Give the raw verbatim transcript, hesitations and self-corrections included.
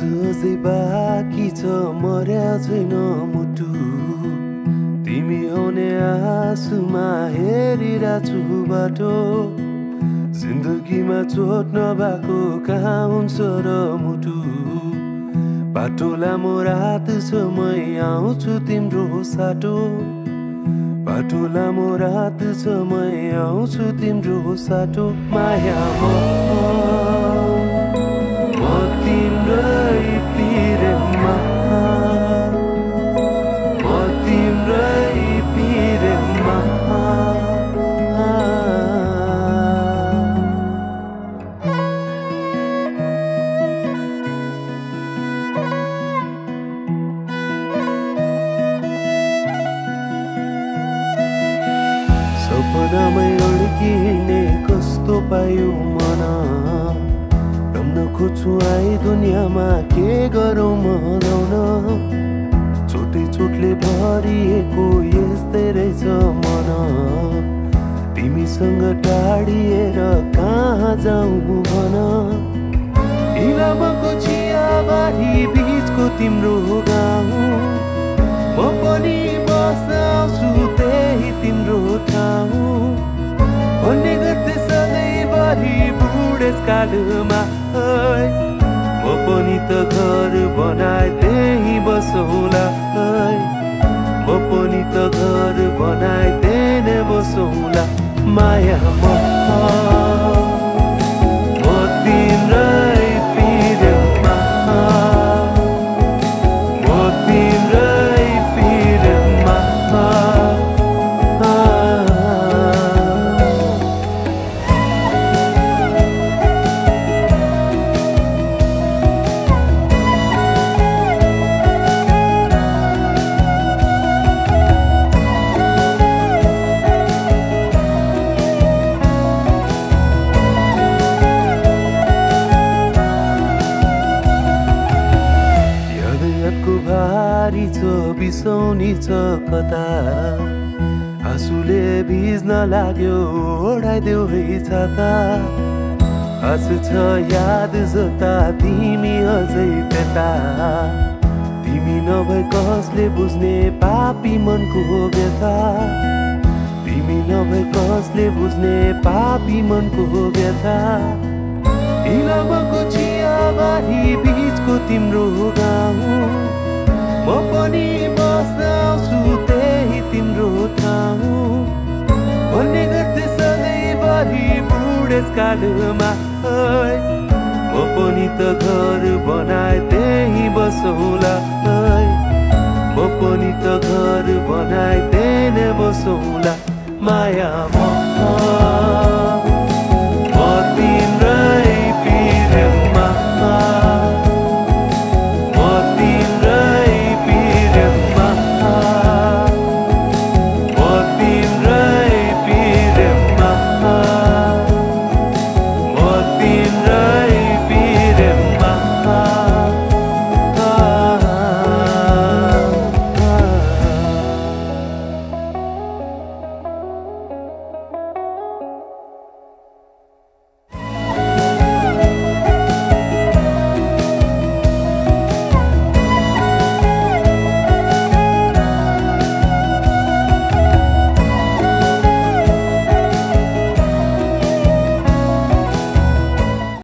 अझै बाँकी छ मर्या छैन मुटु तिमी आउने आँसुमा हेरिरहेछु बाटो जिन्दगीमा चोट नभएको कहाँ हुन्छ र मुटु बाटो लामो रात छ मै आउँछु तिम्रो साटो बाटो लामो रात छ मै आउँछु तिम्रो साटो माया म तिम्रै पिरमा म तिम्रै पिरमा सपनामै अड्किने कस्तो पायो मन रम्न खोज्छु आई दुनियाँमा के गरौँ मनाउन छोटै चोटले भरिएको यस्तै रहेछ मन तिमीसँग टाढिएर कहाँ जाउँ भन इलामको चियाबारी बिचको तिम्रो गाउँ म पनि बस्न आउँछु त्यही तिम्रो ठाउँ भन्ने गर्थे सधैँभरि बुढेसकालमा म पनि त घर बनाए त्यही बसौँला म पनि त घर बनाए त्यही बसौँला माया म तिम्रै पिरमा म तिम्रै पिरमा भारी छ बिसौनी छ कता आँसुले भिज्न लाग्यो ओढाइदेऊ है छाता आँसु छ याद जता तिमी अझै त्यता तिमी नभए कसले बुझ्ने पापी मनको व्यथा तिमी नभए कसले बुझ्ने पापी मनको व्यथा इलामको चियाबारी बिचको तिम्रो गाउँ म पनि बस्न आउँछु त्यही तिम्रो ठाउँ भन्ने गर्थे सधैँभरि बुढेसकालमा म पनि त घर बनाए त्यही बसौँला म पनि त घर बनाए त्यही बसौँला माया म